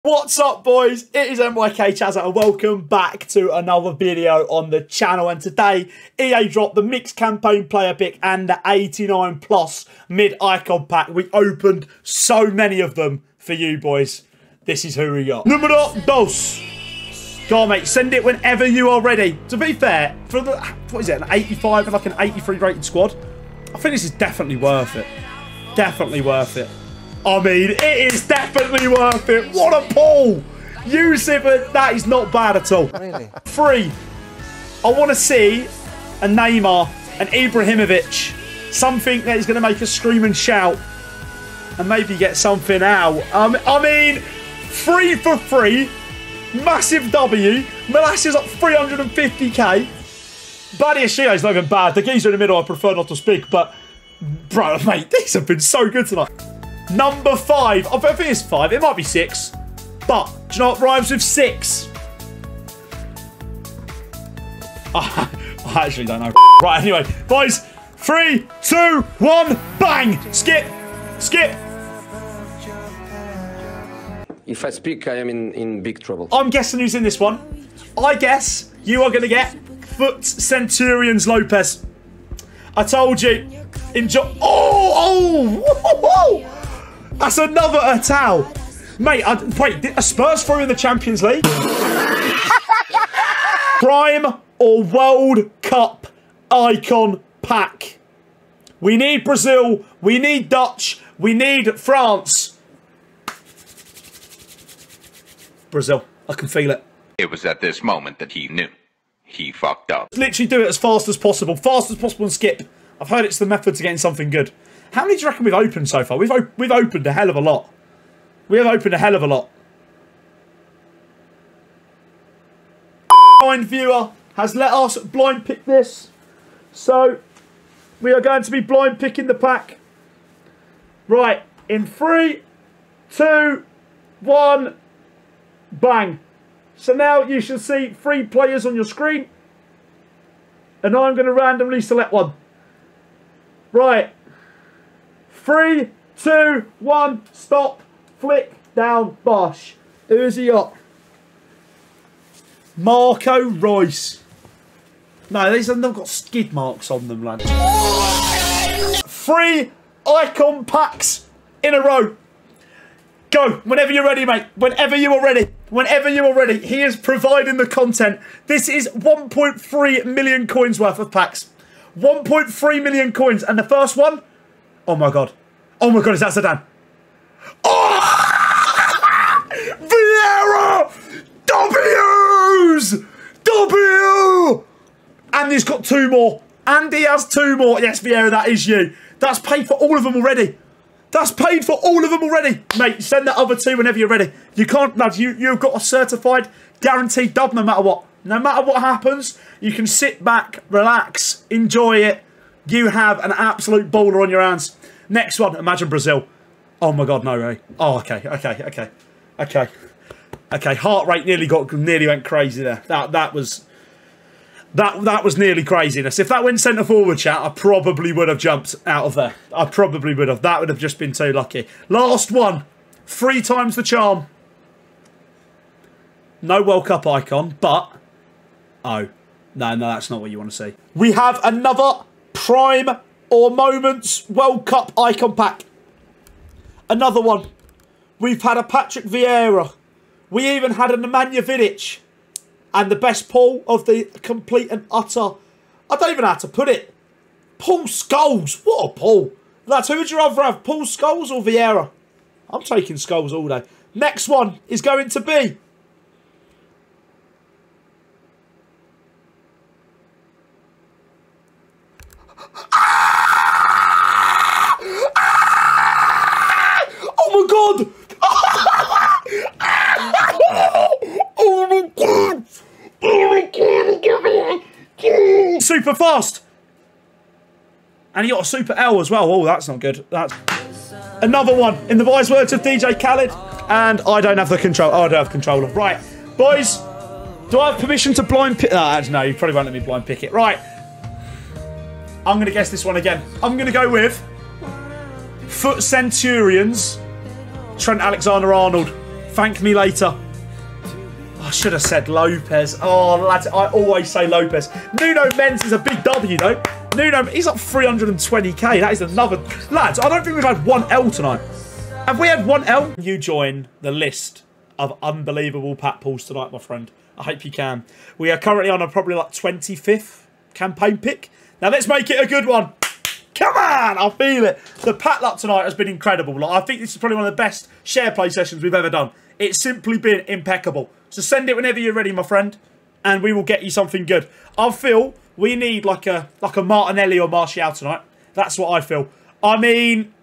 What's up, boys? It is MYK Chazza and welcome back to another video on the channel. And today EA dropped the mixed campaign player pick and the 89 plus mid icon pack. We opened so many of them for you boys. This is who we got. Numero dos. Go on, mate, send it whenever you are ready. To be fair, for the, what is it, an 85 and like an 83 rated squad, I think this is definitely worth it. Definitely worth it. I mean, it is definitely worth it. What a pull! Use it, but that is not bad at all. Really? Free. I want to see a Neymar, an Ibrahimovic, something that is going to make us scream and shout, and maybe get something out. I mean, free for free, massive W. Molasses up 350k. Badiashile is not even bad. The geezer in the middle, I prefer not to speak, but bro, mate, these have been so good tonight. Number 5. I think it's 5. It might be 6. But, do you know what rhymes with 6? I actually don't know. Right, anyway. Boys, 3, 2, 1, bang! Skip! Skip! If I speak, I am in big trouble. I'm guessing who's in this one. I guess you are going to get Foot Centurions Lopez. I told you. Enjoy. Oh! Whoa! That's another Atal. Mate, wait, a Spurs through in the Champions League? Prime or World Cup icon pack? We need Brazil. We need Dutch. We need France. Brazil. I can feel it. It was at this moment that he knew. He fucked up. Literally do it as fast as possible. Fast as possible and skip. I've heard it's the method to getting something good. How many do you reckon we've opened so far? We've opened a hell of a lot. We have opened a hell of a lot. Blind viewer has let us blind pick this. So, we are going to be blind picking the pack. Right, in 3, 2, 1, bang. So now you should see 3 players on your screen. And I'm going to randomly select one. Right. 3, 2, 1, stop, flick, down, bosh. Who's he got? Marco Reus. No, these have got skid marks on them, lads. 3 icon packs in a row. Go, whenever you're ready, mate. Whenever you are ready. Whenever you are ready. He is providing the content. This is 1.3 million coins worth of packs. 1.3 million coins. And the first one... Oh my god. Oh my god, is that Zidane? Oh! Vieira! W's! W! And he's got 2 more. And he has 2 more. Yes, Vieira, that is you. That's paid for all of them already. That's paid for all of them already. Mate, send the other 2 whenever you're ready. You can't, lads, you've got a certified, guaranteed dub no matter what. No matter what happens, you can sit back, relax, enjoy it. You have an absolute baller on your hands. Next one, imagine Brazil. Oh my god, no way. Oh, okay. Heart rate nearly went crazy there. That was nearly craziness. If that went centre forward, chat, I probably would have jumped out of there. I probably would have. That would have just been too lucky. Last one, 3 times the charm. No World Cup icon, but oh no, that's not what you want to see. We have another Prime or Moments World Cup icon pack. Another one. We've had a Patrick Vieira. We even had a Nemanja Vidic. And the best pull of the complete and utter... I don't even know how to put it. Paul Scholes. What a pull. Lads, who would you rather have? Paul Scholes or Vieira? I'm taking Scholes all day. Next one is going to be... Oh my god! Oh my god! Oh my god! Super fast! And he got a super L as well. Oh, that's not good. That's another one in the wise words of DJ Khaled. And I don't have the control. Oh, I don't have controller. Right, boys. Do I have permission to blind pick? No, you probably won't let me blind pick it. Right. I'm going to guess this one again. I'm going to go with Foot Centurions, Trent Alexander-Arnold. Thank me later. I should have said Lopez. Oh, lads, I always say Lopez. Nuno Mendes is a big W, though. Nuno, he's up 320k. That is another... Lads, I don't think we've had one L tonight. Have we had one L? You join the list of unbelievable Pat Pauls tonight, my friend. I hope you can. We are currently on a probably like 25th campaign pick. Now, let's make it a good one. Come on, I feel it. The Pat luck tonight has been incredible. Like, I think this is probably one of the best share play sessions we've ever done. It's simply been impeccable. So send it whenever you're ready, my friend, and we will get you something good. I feel we need like a Martinelli or Martial tonight. That's what I feel. I mean,